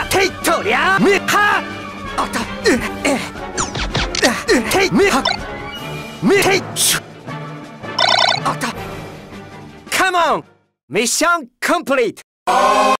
ていとりゃみはあったていみはみていあった Come on! Mission complete!